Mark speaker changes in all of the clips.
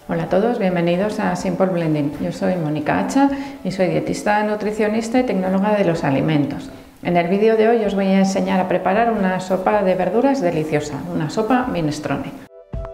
Speaker 1: Hola a todos, bienvenidos a Simple Blending. Yo soy Mónica Hacha y soy dietista, nutricionista y tecnóloga de los alimentos. En el vídeo de hoy os voy a enseñar a preparar una sopa de verduras deliciosa, una sopa minestrone.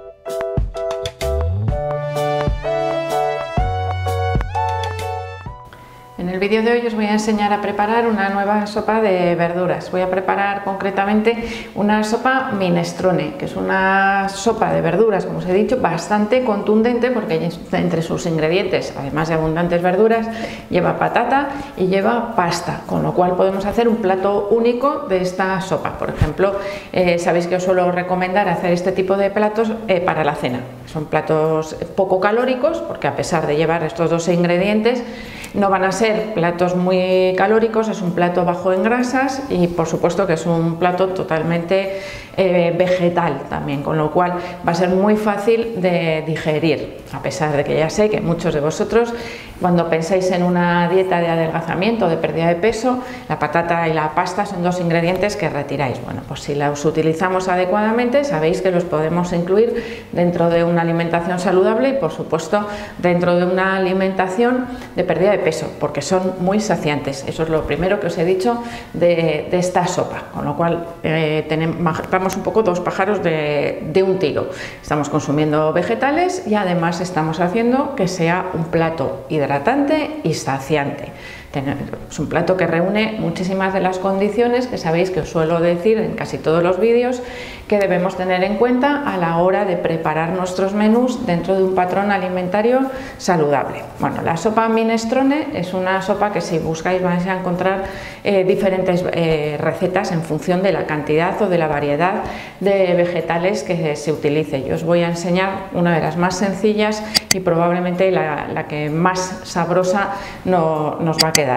Speaker 1: En el vídeo de hoy os voy a enseñar a preparar una nueva sopa de verduras. Voy a preparar concretamente una sopa minestrone, que es una sopa de verduras, como os he dicho, bastante contundente porque entre sus ingredientes, además de abundantes verduras, lleva patata y lleva pasta, con lo cual podemos hacer un plato único de esta sopa. Por ejemplo, sabéis que os suelo recomendar hacer este tipo de platos para la cena. Son platos poco calóricos porque a pesar de llevar estos dos ingredientes, no van a ser platos muy calóricos, es un plato bajo en grasas y por supuesto que es un plato totalmente vegetal también, con lo cual va a ser muy fácil de digerir, a pesar de que ya sé que muchos de vosotros cuando pensáis en una dieta de adelgazamiento o de pérdida de peso, la patata y la pasta son dos ingredientes que retiráis. Bueno, pues si los utilizamos adecuadamente, sabéis que los podemos incluir dentro de una alimentación saludable y por supuesto dentro de una alimentación de pérdida de peso, porque son muy saciantes. Eso es lo primero que os he dicho de esta sopa, con lo cual matamos un poco dos pájaros de un tiro. Estamos consumiendo vegetales y además estamos haciendo que sea un plato hidratante y saciante. Es un plato que reúne muchísimas de las condiciones que sabéis que os suelo decir en casi todos los vídeos que debemos tener en cuenta a la hora de preparar nuestros menús dentro de un patrón alimentario saludable. Bueno, la sopa minestrone es una sopa que si buscáis vais a encontrar diferentes recetas en función de la cantidad o de la variedad de vegetales que se utilice. Yo os voy a enseñar una de las más sencillas y probablemente la que más sabrosa nos va a quedar.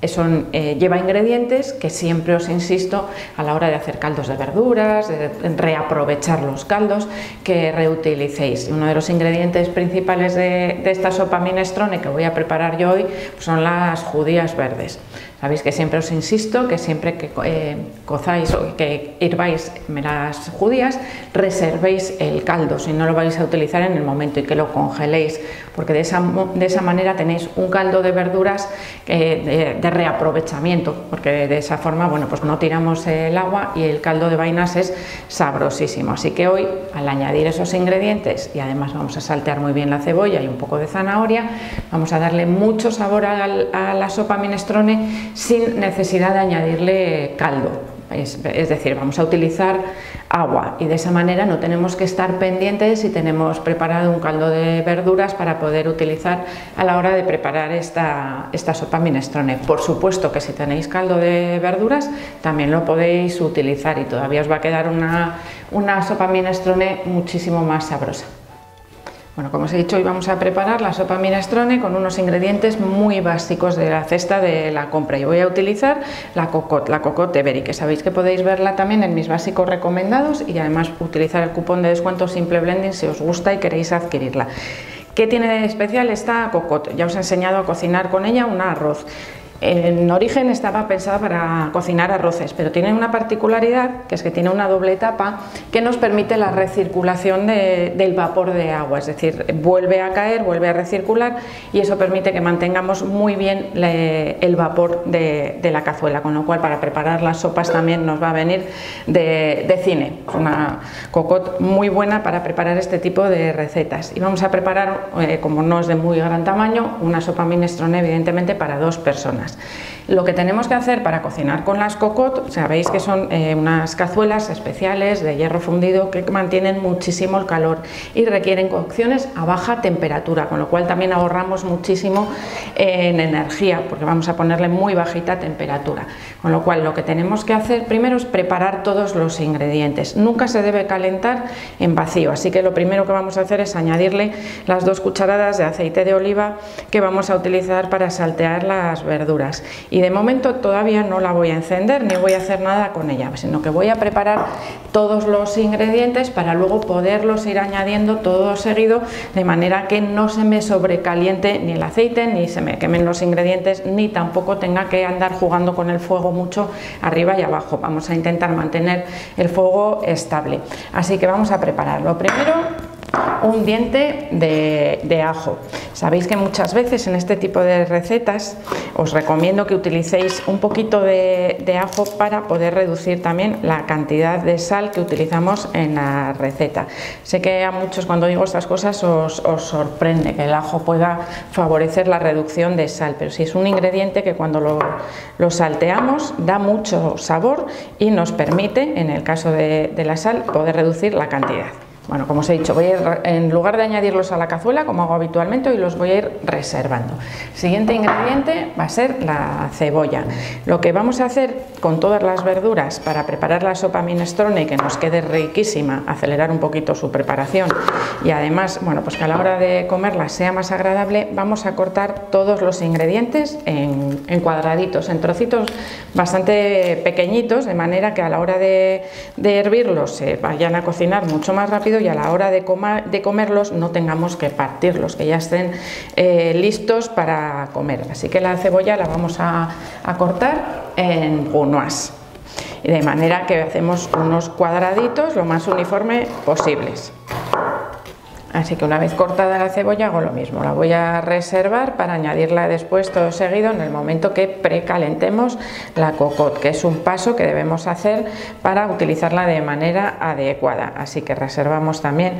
Speaker 1: Lleva ingredientes que siempre os insisto a la hora de hacer caldos de verduras, de reaprovechar los caldos, que reutilicéis. Uno de los ingredientes principales de esta sopa minestrone que voy a preparar yo hoy son las judías verdes. Sabéis que siempre os insisto que siempre que cozáis o que hirváis las judías, reservéis el caldo, si no lo vais a utilizar en el momento, y que lo congeléis, porque de esa manera tenéis un caldo de verduras de reaprovechamiento, porque de esa forma, bueno, pues no tiramos el agua y el caldo de vainas es sabrosísimo. Así que hoy, al añadir esos ingredientes y además vamos a saltear muy bien la cebolla y un poco de zanahoria, vamos a darle mucho sabor a la sopa minestrone sin necesidad de añadirle caldo. Es decir, vamos a utilizar agua y de esa manera no tenemos que estar pendientes si tenemos preparado un caldo de verduras para poder utilizar a la hora de preparar esta sopa minestrone. Por supuesto que si tenéis caldo de verduras también lo podéis utilizar y todavía os va a quedar una sopa minestrone muchísimo más sabrosa. Bueno, como os he dicho, hoy vamos a preparar la sopa minestrone con unos ingredientes muy básicos de la cesta de la compra. Yo voy a utilizar la cocotte berry, que sabéis que podéis verla también en mis básicos recomendados y además utilizar el cupón de descuento Simple Blending si os gusta y queréis adquirirla. ¿Qué tiene de especial esta cocotte? Ya os he enseñado a cocinar con ella un arroz. En origen estaba pensada para cocinar arroces, pero tiene una particularidad, que es que tiene una doble tapa que nos permite la recirculación del vapor de agua, es decir, vuelve a caer, vuelve a recircular y eso permite que mantengamos muy bien el vapor de la cazuela, con lo cual para preparar las sopas también nos va a venir de cine. Es una cocotte muy buena para preparar este tipo de recetas y vamos a preparar, como no es de muy gran tamaño, una sopa minestrone evidentemente para dos personas. Lo que tenemos que hacer para cocinar con las cocotte, sabéis que son unas cazuelas especiales de hierro fundido que mantienen muchísimo el calor y requieren cocciones a baja temperatura, con lo cual también ahorramos muchísimo en energía porque vamos a ponerle muy bajita temperatura. Con lo cual lo que tenemos que hacer primero es preparar todos los ingredientes. Nunca se debe calentar en vacío, así que lo primero que vamos a hacer es añadirle las 2 cucharadas de aceite de oliva que vamos a utilizar para saltear las verduras. Y de momento todavía no la voy a encender ni voy a hacer nada con ella, sino que voy a preparar todos los ingredientes para luego poderlos ir añadiendo todo seguido, de manera que no se me sobrecaliente ni el aceite, ni se me quemen los ingredientes, ni tampoco tenga que andar jugando con el fuego mucho arriba y abajo. Vamos a intentar mantener el fuego estable. Así que vamos a preparar. Lo primero un diente de ajo. Sabéis que muchas veces en este tipo de recetas os recomiendo que utilicéis un poquito de ajo para poder reducir también la cantidad de sal que utilizamos en la receta. Sé que a muchos cuando digo estas cosas os sorprende que el ajo pueda favorecer la reducción de sal, pero sí es un ingrediente que cuando lo salteamos da mucho sabor y nos permite, en el caso de la sal, poder reducir la cantidad. Bueno, como os he dicho, en lugar de añadirlos a la cazuela, como hago habitualmente, hoy los voy a ir reservando. El siguiente ingrediente va a ser la cebolla. Lo que vamos a hacer con todas las verduras para preparar la sopa minestrone y que nos quede riquísima, acelerar un poquito su preparación y además, bueno, pues que a la hora de comerla sea más agradable, vamos a cortar todos los ingredientes en cuadraditos, en trocitos bastante pequeñitos, de manera que a la hora de hervirlos se vayan a cocinar mucho más rápido y a la hora de comerlos no tengamos que partirlos, que ya estén listos para comer. Así que la cebolla la vamos a cortar en brunoise, de manera que hacemos unos cuadraditos lo más uniforme posibles. Así que una vez cortada la cebolla hago lo mismo, la voy a reservar para añadirla después todo seguido en el momento que precalentemos la cocotte, que es un paso que debemos hacer para utilizarla de manera adecuada. Así que reservamos también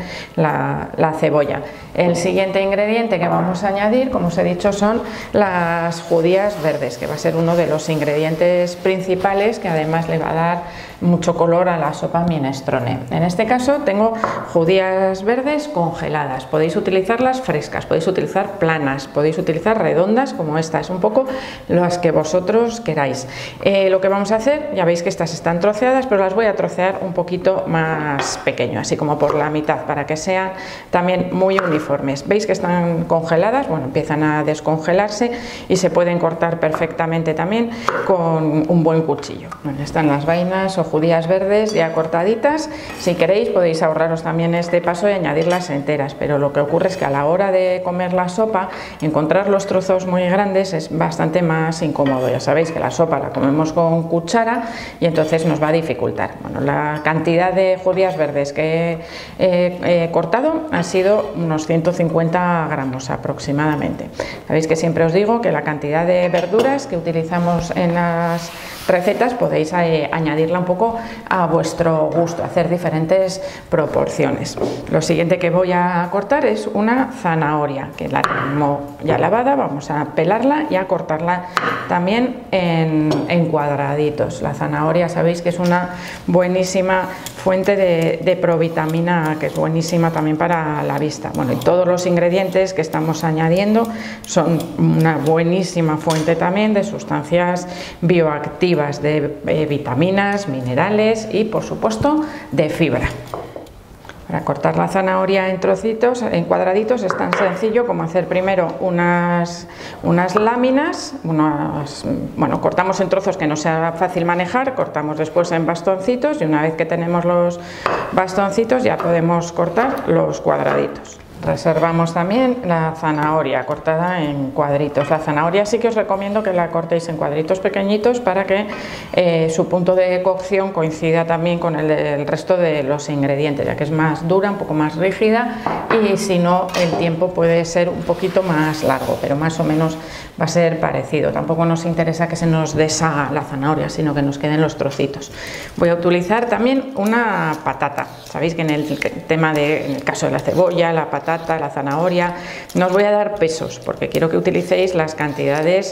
Speaker 1: la cebolla. El siguiente ingrediente que vamos a añadir, como os he dicho, son las judías verdes, que va a ser uno de los ingredientes principales que además le va a dar mucho color a la sopa minestrone. En este caso tengo judías verdes congeladas, podéis utilizarlas frescas, podéis utilizar planas, podéis utilizar redondas como estas, un poco las que vosotros queráis. Lo que vamos a hacer, ya veis que estas están troceadas, pero las voy a trocear un poquito más pequeño, así como por la mitad, para que sean también muy uniformes. Veis que están congeladas, bueno, empiezan a descongelarse y se pueden cortar perfectamente también con un buen cuchillo. Bueno, están las vainas o judías verdes ya cortaditas. Si queréis podéis ahorraros también este paso y añadirlas enteras, pero lo que ocurre es que a la hora de comer la sopa, encontrar los trozos muy grandes es bastante más incómodo. Ya sabéis que la sopa la comemos con cuchara y entonces nos va a dificultar. Bueno, la cantidad de judías verdes que he cortado ha sido unos 150 gramos aproximadamente. Sabéis que siempre os digo que la cantidad de verduras que utilizamos en las recetas podéis añadirla un poco a vuestro gusto, hacer diferentes proporciones. Lo siguiente que voy a cortar es una zanahoria, que la tengo ya lavada, vamos a pelarla y a cortarla también en cuadraditos. La zanahoria sabéis que es una buenísima fuente de provitamina A, que es buenísima también para la vista. Bueno, y todos los ingredientes que estamos añadiendo son una buenísima fuente también de sustancias bioactivas, de vitaminas, minerales y por supuesto de fibra. Para cortar la zanahoria en trocitos, en cuadraditos, es tan sencillo como hacer primero unas láminas, bueno, cortamos en trozos que no sea fácil manejar, cortamos después en bastoncitos y una vez que tenemos los bastoncitos ya podemos cortar los cuadraditos. Reservamos también la zanahoria cortada en cuadritos. La zanahoria sí que os recomiendo que la cortéis en cuadritos pequeñitos para que su punto de cocción coincida también con el del resto de los ingredientes, ya que es más dura, un poco más rígida y si no el tiempo puede ser un poquito más largo, pero más o menos va a ser parecido. Tampoco nos interesa que se nos deshaga la zanahoria, sino que nos queden los trocitos. Voy a utilizar también una patata. Sabéis que en el caso de la cebolla, la patata, la zanahoria, no os voy a dar pesos porque quiero que utilicéis las cantidades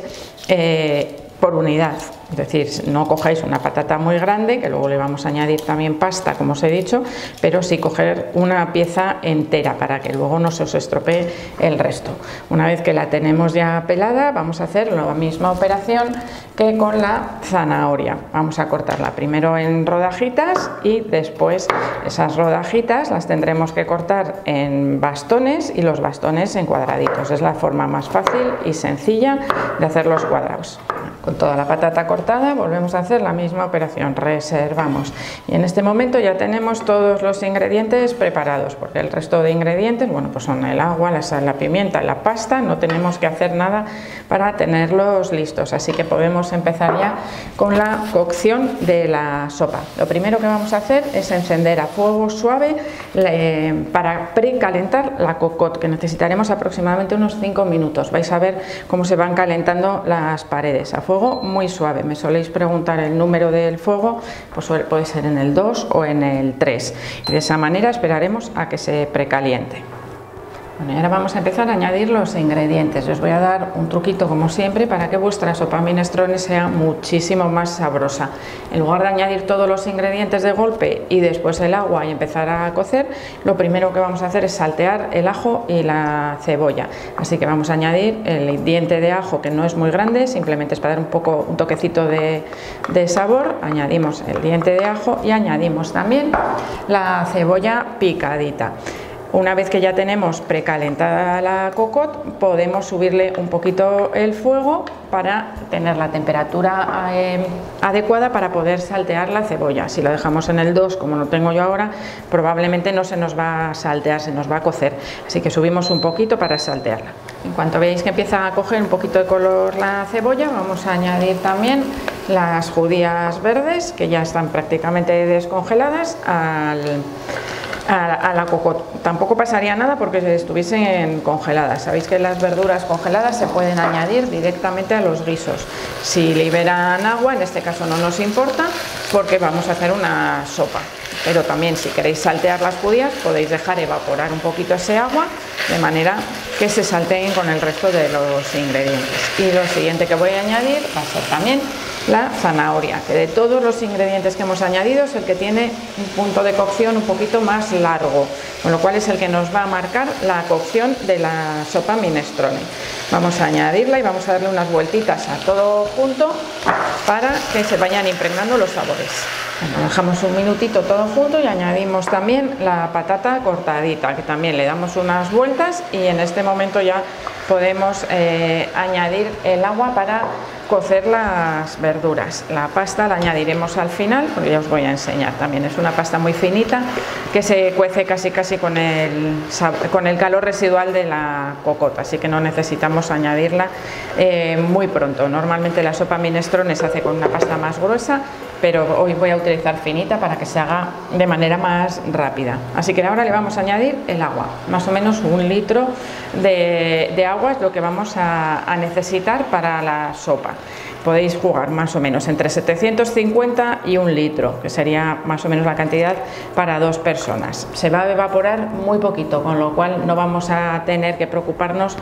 Speaker 1: por unidad. Es decir, no cojáis una patata muy grande, que luego le vamos a añadir también pasta, como os he dicho, pero sí coger una pieza entera para que luego no se os estropee el resto. Una vez que la tenemos ya pelada, vamos a hacer la misma operación que con la zanahoria. Vamos a cortarla primero en rodajitas y después esas rodajitas las tendremos que cortar en bastones y los bastones en cuadraditos. Es la forma más fácil y sencilla de hacer los cuadrados. con toda la patata cortada, volvemos a hacer la misma operación, reservamos. Y en este momento ya tenemos todos los ingredientes preparados, porque el resto de ingredientes, bueno, pues son el agua, la sal, la pimienta, la pasta, no tenemos que hacer nada para tenerlos listos, así que podemos empezar ya con la cocción de la sopa. Lo primero que vamos a hacer es encender a fuego suave para precalentar la cocotte, que necesitaremos aproximadamente unos 5 minutos. Vais a ver cómo se van calentando las paredes a fuego muy suave. Me soléis preguntar el número del fuego, pues puede ser en el 2 o en el 3, y de esa manera esperaremos a que se precaliente. Bueno, y ahora vamos a empezar a añadir los ingredientes. Os voy a dar un truquito como siempre para que vuestra sopa minestrone sea muchísimo más sabrosa. En lugar de añadir todos los ingredientes de golpe y después el agua y empezar a cocer, lo primero que vamos a hacer es saltear el ajo y la cebolla. Así que vamos a añadir el diente de ajo, que no es muy grande, simplemente es para dar un toquecito de sabor. Añadimos el diente de ajo y añadimos también la cebolla picadita. Una vez que ya tenemos precalentada la cocotte, podemos subirle un poquito el fuego para tener la temperatura adecuada para poder saltear la cebolla. Si lo dejamos en el 2, como lo tengo yo ahora, probablemente no se nos va a saltear, se nos va a cocer. Así que subimos un poquito para saltearla. En cuanto veáis que empieza a coger un poquito de color la cebolla, vamos a añadir también las judías verdes, que ya están prácticamente descongeladas, a la cocotte. Tampoco pasaría nada porque estuviesen congeladas. Sabéis que las verduras congeladas se pueden añadir directamente a los guisos. Si liberan agua, en este caso no nos importa porque vamos a hacer una sopa. Pero también, si queréis saltear las judías, podéis dejar evaporar un poquito ese agua de manera que se salteen con el resto de los ingredientes. Y lo siguiente que voy a añadir va a ser también la zanahoria, que de todos los ingredientes que hemos añadido es el que tiene un punto de cocción un poquito más largo, con lo cual es el que nos va a marcar la cocción de la sopa minestrone. Vamos a añadirla y vamos a darle unas vueltitas a todo junto para que se vayan impregnando los sabores. Bueno, dejamos un minutito todo junto y añadimos también la patata cortadita, que también le damos unas vueltas, y en este momento ya podemos añadir el agua para cocer las verduras. La pasta la añadiremos al final, porque ya os voy a enseñar. También es una pasta muy finita que se cuece casi con el calor residual de la cocotte, así que no necesitamos añadirla muy pronto. Normalmente la sopa minestrone se hace con una pasta más gruesa, pero hoy voy a utilizar finita para que se haga de manera más rápida. Así que ahora le vamos a añadir el agua, más o menos 1 litro de agua es lo que vamos a necesitar para la sopa. Podéis jugar más o menos entre 750 y 1 litro, que sería más o menos la cantidad para 2 personas. Se va a evaporar muy poquito, con lo cual no vamos a tener que preocuparnos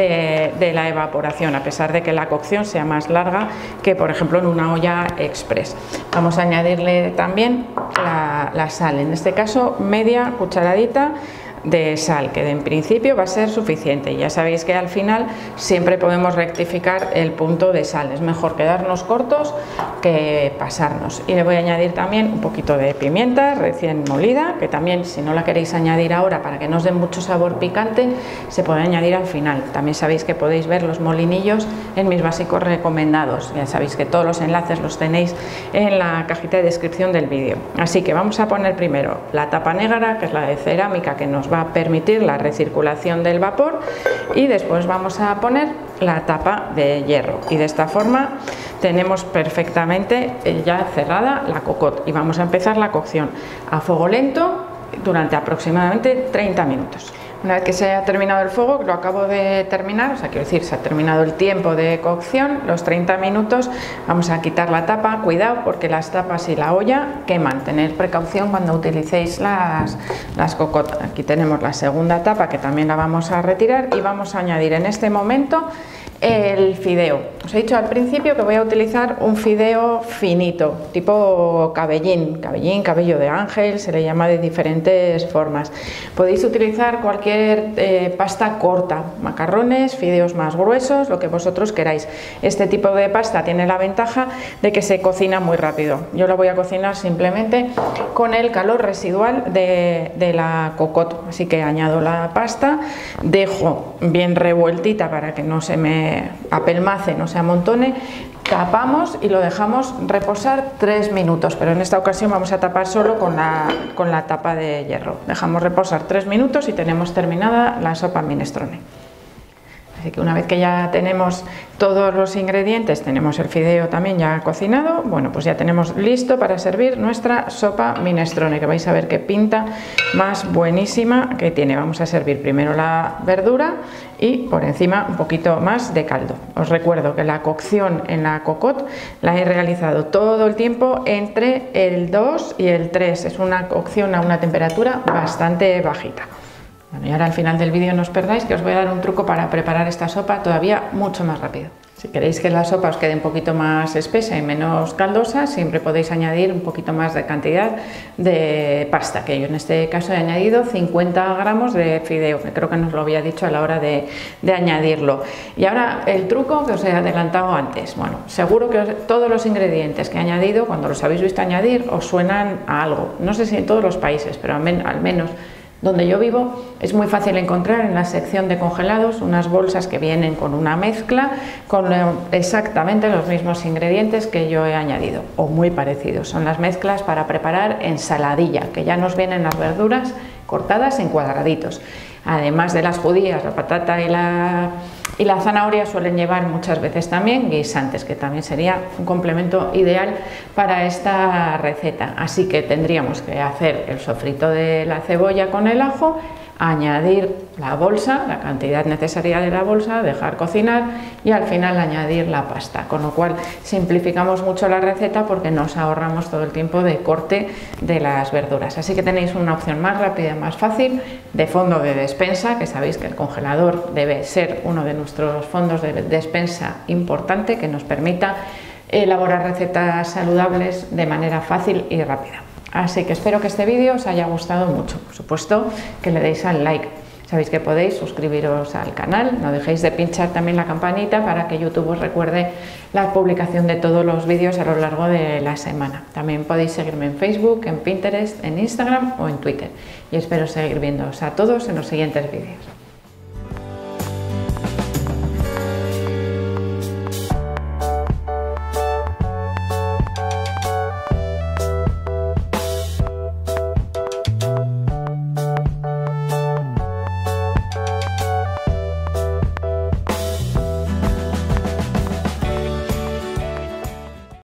Speaker 1: de la evaporación, a pesar de que la cocción sea más larga que, por ejemplo, en una olla express. Vamos a añadirle también la sal, en este caso media cucharadita de sal, que en principio va a ser suficiente. Ya sabéis que al final siempre podemos rectificar el punto de sal, es mejor quedarnos cortos que pasarnos. Y le voy a añadir también un poquito de pimienta recién molida, que también, si no la queréis añadir ahora para que no os dé mucho sabor picante, se puede añadir al final. También sabéis que podéis ver los molinillos en mis básicos recomendados, ya sabéis que todos los enlaces los tenéis en la cajita de descripción del vídeo. Así que vamos a poner primero la tapa negra, que es la de cerámica, que nos va a permitir la recirculación del vapor, y después vamos a poner la tapa de hierro, y de esta forma tenemos perfectamente ya cerrada la cocotte y vamos a empezar la cocción a fuego lento durante aproximadamente 30 minutos. Una vez que se haya terminado el fuego, lo acabo de terminar, o sea, quiero decir, se ha terminado el tiempo de cocción, los 30 minutos, vamos a quitar la tapa. Cuidado porque las tapas y la olla queman, tener precaución cuando utilicéis las cocotte. Aquí tenemos la segunda tapa, que también la vamos a retirar, y vamos a añadir en este momento el fideo. Os he dicho al principio que voy a utilizar un fideo finito, tipo cabellín, cabello de ángel, se le llama de diferentes formas. Podéis utilizar cualquier pasta corta, macarrones, fideos más gruesos, lo que vosotros queráis. Este tipo de pasta tiene la ventaja de que se cocina muy rápido. Yo la voy a cocinar simplemente con el calor residual de la cocotte. Así que añado la pasta, dejo bien revueltita para que no se me se apelmace, no se amontone, tapamos y lo dejamos reposar 3 minutos, pero en esta ocasión vamos a tapar solo con la tapa de hierro. Dejamos reposar 3 minutos y tenemos terminada la sopa minestrone. Así que una vez que ya tenemos todos los ingredientes, tenemos el fideo también ya cocinado, bueno, pues ya tenemos listo para servir nuestra sopa minestrone, que vais a ver qué pinta más buenísima que tiene. Vamos a servir primero la verdura y por encima un poquito más de caldo. Os recuerdo que la cocción en la cocotte la he realizado todo el tiempo entre el 2 y el 3, es una cocción a una temperatura bastante bajita. Bueno, y ahora al final del vídeo no os perdáis, que os voy a dar un truco para preparar esta sopa todavía mucho más rápido. Si queréis que la sopa os quede un poquito más espesa y menos caldosa, siempre podéis añadir un poquito más de cantidad de pasta, que yo en este caso he añadido 50 gramos de fideo, que creo que nos lo había dicho a la hora de añadirlo. Y ahora el truco que os he adelantado antes. Bueno, seguro que todos los ingredientes que he añadido, cuando los habéis visto añadir, os suenan a algo. No sé si en todos los países, pero al menos donde yo vivo es muy fácil encontrar en la sección de congelados unas bolsas que vienen con una mezcla con exactamente los mismos ingredientes que yo he añadido o muy parecidos. Son las mezclas para preparar ensaladilla, que ya nos vienen las verduras cortadas en cuadraditos. Además de las judías, la patata y la zanahoria suelen llevar muchas veces también guisantes, que también sería un complemento ideal para esta receta. Así que tendríamos que hacer el sofrito de la cebolla con el ajo, añadir la bolsa, la cantidad necesaria de la bolsa, dejar cocinar y al final añadir la pasta, con lo cual simplificamos mucho la receta porque nos ahorramos todo el tiempo de corte de las verduras. Así que tenéis una opción más rápida, más fácil, de fondo de despensa, que sabéis que el congelador debe ser uno de nuestros fondos de despensa importante, que nos permita elaborar recetas saludables de manera fácil y rápida. Así que espero que este vídeo os haya gustado mucho. Por supuesto que le deis al like. Sabéis que podéis suscribiros al canal, no dejéis de pinchar también la campanita para que YouTube os recuerde la publicación de todos los vídeos a lo largo de la semana. También podéis seguirme en Facebook, en Pinterest, en Instagram o en Twitter. Y espero seguir viéndoos a todos en los siguientes vídeos.